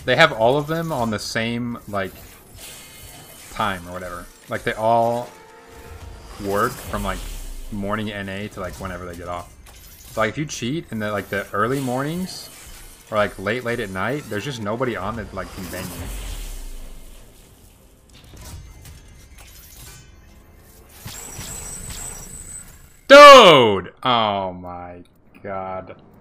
They have all of them on the same, like, time or whatever. Like, they all work from, like, morning NA to, like, whenever they get off. So, like, if you cheat in the, like, the early mornings or, like, late at night, there's just nobody on that, like, can ban you. Dude! Oh my god.